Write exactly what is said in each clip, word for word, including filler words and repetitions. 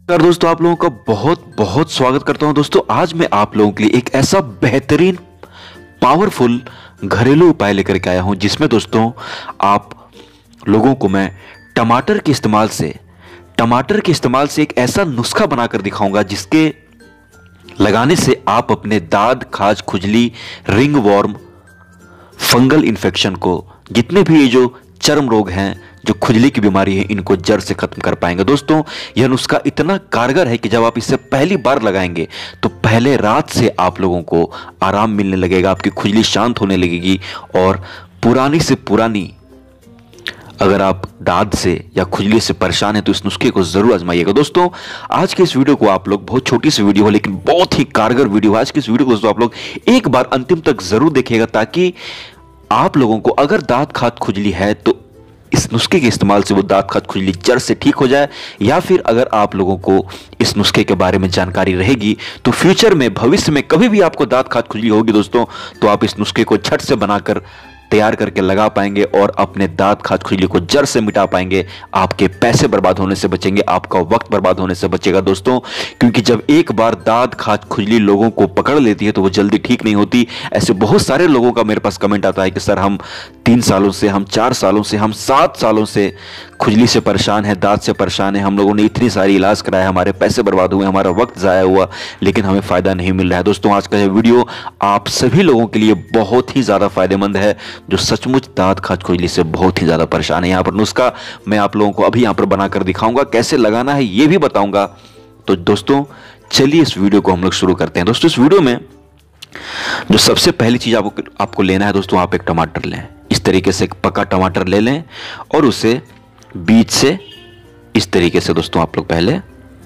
नमस्कार दोस्तों, आप लोगों का बहुत बहुत स्वागत करता हूं। दोस्तों आज मैं आप लोगों के लिए एक ऐसा बेहतरीन पावरफुल घरेलू उपाय लेकर के आया हूं जिसमें दोस्तों आप लोगों को मैं टमाटर के इस्तेमाल से टमाटर के इस्तेमाल से एक ऐसा नुस्खा बनाकर दिखाऊंगा जिसके लगाने से आप अपने दाद, खाज, खुजली, रिंग वॉर्म, फंगल इन्फेक्शन को, जितने भी ये जो चर्म रोग हैं, जो खुजली की बीमारी है, इनको जड़ से खत्म कर पाएंगे। दोस्तों यह नुस्खा इतना कारगर है कि जब आप इसे पहली बार लगाएंगे तो पहले रात से आप लोगों को आराम मिलने लगेगा, आपकी खुजली शांत होने लगेगी और पुरानी से पुरानी अगर आप दाद से या खुजली से परेशान हैं तो इस नुस्खे को जरूर आजमाइएगा। दोस्तों आज के इस वीडियो को आप लोग, बहुत छोटी सी वीडियो है लेकिन बहुत ही कारगर वीडियो है, आज की इस वीडियो को दोस्तों आप लोग एक बार अंतिम तक जरूर देखिएगा ताकि आप लोगों को अगर दांत खाद खुजली है तो इस नुस्खे के इस्तेमाल से वो दांत खाद खुजली जड़ से ठीक हो जाए, या फिर अगर आप लोगों को इस नुस्खे के बारे में जानकारी रहेगी तो फ्यूचर में, भविष्य में कभी भी आपको दांत खाद खुजली होगी दोस्तों तो आप इस नुस्खे को झट से बनाकर तैयार करके लगा पाएंगे और अपने दांत खाद खुजली को जड़ से मिटा पाएंगे। आपके पैसे बर्बाद होने से बचेंगे, आपका वक्त बर्बाद होने से बचेगा दोस्तों, क्योंकि जब एक बार दांत खाद खुजली लोगों को पकड़ लेती है तो वो जल्दी ठीक नहीं होती। ऐसे बहुत सारे लोगों का मेरे पास कमेंट आता है कि सर हम तीन सालों से, हम चार सालों से, हम सात सालों से खुजली से परेशान है, दांत से परेशान है, हम लोगों ने इतनी सारी इलाज कराया, हमारे पैसे बर्बाद हुए, हमारा वक्त ज़ाया हुआ, लेकिन हमें फ़ायदा नहीं मिल रहा है। दोस्तों आज का यह वीडियो आप सभी लोगों के लिए बहुत ही ज़्यादा फायदेमंद है जो सचमुच दांत खाज खुजली से बहुत ही ज़्यादा परेशान है। यहाँ पर नुस्खा मैं आप लोगों को अभी यहाँ पर बनाकर दिखाऊंगा, कैसे लगाना है ये भी बताऊंगा। तो दोस्तों चलिए इस वीडियो को हम लोग शुरू करते हैं। दोस्तों इस वीडियो में जो सबसे पहली चीज़ आपको आपको लेना है दोस्तों, आप एक टमाटर लें, इस तरीके से एक पका टमाटर ले लें और उसे बीच से इस तरीके से दोस्तों आप लोग पहले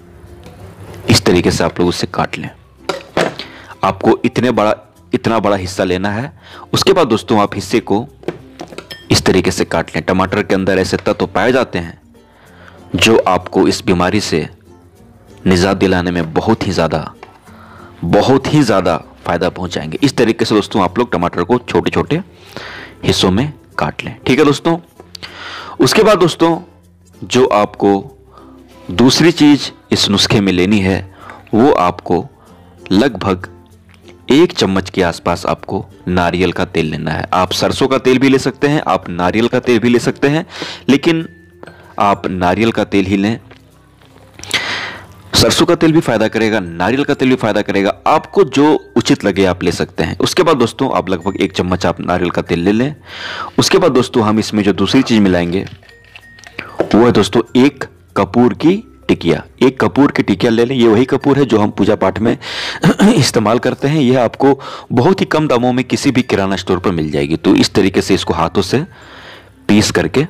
इस तरीके से आप लोग उसे काट लें। आपको इतने बड़ा इतना बड़ा हिस्सा लेना है। उसके बाद दोस्तों आप हिस्से को इस तरीके से काट लें। टमाटर के अंदर ऐसे तत्व पाए जाते हैं जो आपको इस बीमारी से निजात दिलाने में बहुत ही ज़्यादा बहुत ही ज़्यादा फायदा पहुंचाएंगे। इस तरीके से दोस्तों आप लोग टमाटर को छोटे छोटे हिस्सों में काट लें, ठीक है दोस्तों। उसके बाद दोस्तों जो आपको दूसरी चीज इस नुस्खे में लेनी है वो आपको लगभग एक चम्मच के आसपास आपको नारियल का तेल लेना है। आप सरसों का तेल भी ले सकते हैं, आप नारियल का तेल भी ले सकते हैं, लेकिन आप नारियल का तेल ही लें। सरसों का तेल भी फायदा करेगा, नारियल का तेल भी फायदा करेगा, आपको जो उचित लगे आप ले सकते हैं। उसके बाद दोस्तों आप लगभग एक चम्मच आप नारियल का तेल ले लें। उसके बाद दोस्तों हम इसमें जो दूसरी चीज मिलाएंगे वो है दोस्तों एक कपूर की टिकिया। एक कपूर की टिकिया ले लें। ये वही कपूर है जो हम पूजा पाठ में इस्तेमाल करते हैं। यह आपको बहुत ही कम दामों में किसी भी किराना स्टोर पर मिल जाएगी। तो इस तरीके से इसको हाथों से पीस करके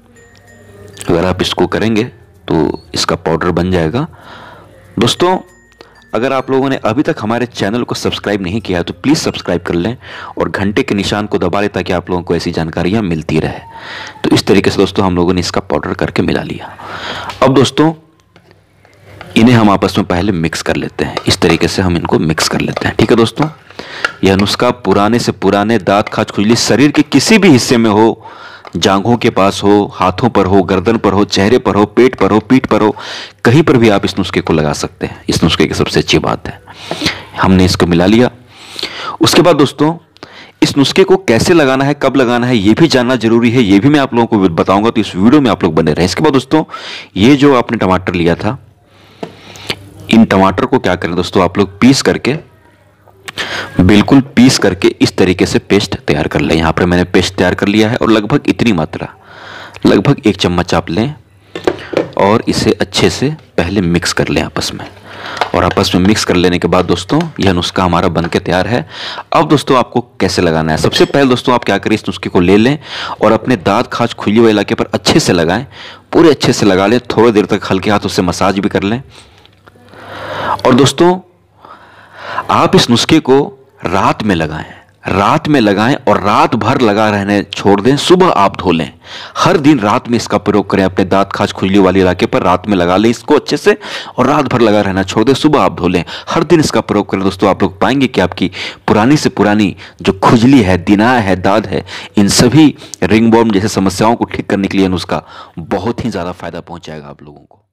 अगर आप इसको करेंगे तो इसका पाउडर बन जाएगा। दोस्तों अगर आप लोगों ने अभी तक हमारे चैनल को सब्सक्राइब नहीं किया है तो प्लीज़ सब्सक्राइब कर लें और घंटे के निशान को दबा लें ताकि आप लोगों को ऐसी जानकारियां मिलती रहे। तो इस तरीके से दोस्तों हम लोगों ने इसका पाउडर करके मिला लिया। अब दोस्तों इन्हें हम आपस में पहले मिक्स कर लेते हैं। इस तरीके से हम इनको मिक्स कर लेते हैं, ठीक है दोस्तों। यह नुस्खा पुराने से पुराने दांत खाज खुजली शरीर के किसी भी हिस्से में हो, जांघों के पास हो, हाथों पर हो, गर्दन पर हो, चेहरे पर हो, पेट पर हो, पीठ पर हो, कहीं पर भी आप इस नुस्खे को लगा सकते हैं। इस नुस्खे की सबसे अच्छी बात है हमने इसको मिला लिया। उसके बाद दोस्तों इस नुस्खे को कैसे लगाना है, कब लगाना है, ये भी जानना जरूरी है। ये भी मैं आप लोगों को बताऊंगा, तो इस वीडियो में आप लोग बने रहें। इसके बाद दोस्तों ये जो आपने टमाटर लिया था, इन टमाटर को क्या करें दोस्तों आप लोग पीस करके, बिल्कुल पीस करके इस तरीके से पेस्ट तैयार कर लें। यहाँ पर मैंने पेस्ट तैयार कर लिया है और लगभग इतनी मात्रा, लगभग एक चम्मच आप लें और इसे अच्छे से पहले मिक्स कर लें आपस में। और आपस में मिक्स कर लेने के बाद दोस्तों यह नुस्खा हमारा बनके तैयार है। अब दोस्तों आपको कैसे लगाना है, सबसे पहले दोस्तों आप क्या करें, इस नुस्खे को ले लें और अपने दांत खाज खुजली हुए इलाके पर अच्छे से लगाएं, पूरे अच्छे से लगा लें। थोड़ी देर तक हल्के हाथों से मसाज भी कर लें। और दोस्तों आप इस नुस्खे को रात में लगाएं, रात में लगाएं और रात भर लगा रहने छोड़ दें। सुबह आप धो लें। हर दिन रात में इसका प्रयोग करें। अपने दांत खाज खुजली वाले इलाके पर रात में लगा लें इसको अच्छे से और रात भर लगा रहना छोड़ दें। सुबह आप धो लें। हर दिन इसका प्रयोग करें दोस्तों, आप लोग पाएंगे कि आपकी पुरानी से पुरानी जो खुजली है, दिनाय है, दाद है, इन सभी रिंगवर्म जैसे समस्याओं को ठीक करने के लिए नुस्खा बहुत ही ज़्यादा फायदा पहुँचाएगा आप लोगों को।